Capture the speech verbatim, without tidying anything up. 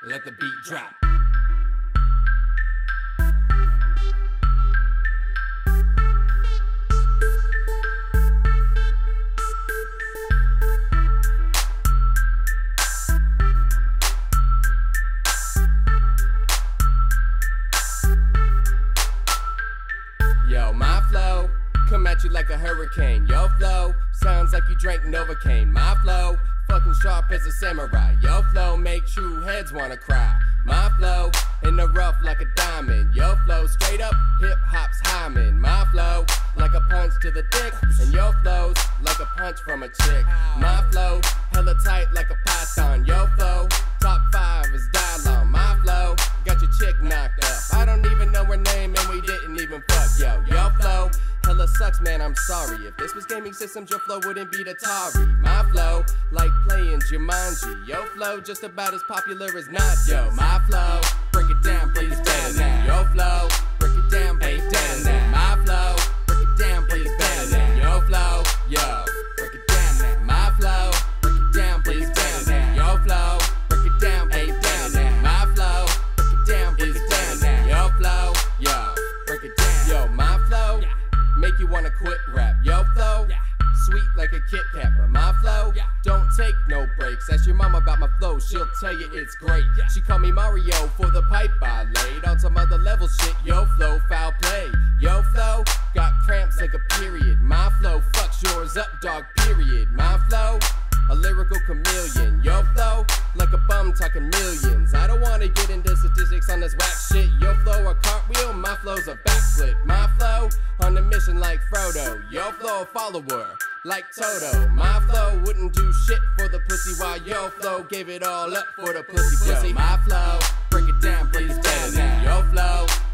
Let the beat drop. Yo, my flow, come at you like a hurricane. Yo flow, sounds like you drank Novocaine. My flow, fucking sharp as a samurai. Yo flow, make true heads wanna cry. My flow, in the rough like a diamond. Yo flow, straight up, hip hop's hymen. My flow, like a punch to the dick. And yo flow's like a punch from a chick. My flow, hella tight like a python. Yo flow, top five is Dylon. My flow, got your chick knocked up. I don't even know her name and we didn't even fuck. Yo, yo flow, hella sucks, man, I'm sorry. If this was gaming systems, your flow wouldn't beat Atari. My flow, like playing Jumanji. Yo flow, just about as popular as Nazi. Yo, my flow, break it down, break it down now. Yo flow, break it down, break it down now. My flow, break it down, break it down now. Yo flow, yo, break it down now. My flow, break it down, break it down now. Yo flow, break it down, break it down now. My flow, break it down, break it down now. Yo flow, yo, break it down. Yo, my flow, make you wanna quit rap. Yo flow, yeah. Sweet like a Kit Kat, but my flow, yeah. Don't take no breaks. Ask your mama about my flow, she'll tell you it's great. Yeah. She call me Mario for the pipe I laid on some other level shit. Yo flow, foul play. Yo flow, got cramps like a period. My flow, fucks yours up, dog, period. My flow, a lyrical chameleon. Yo flow, like a bum talking millions. I don't wanna get into statistics on this whack shit. Yo flow, a cartwheel, my flow's a backflip. My flow, on a mission like Frodo. Yo flow, a follower, like Toto. My flow wouldn't do shit for the pussy, while yo flow gave it all up for the pussy pussy. Yo, my flow, break it down, break it down now. Yo flow,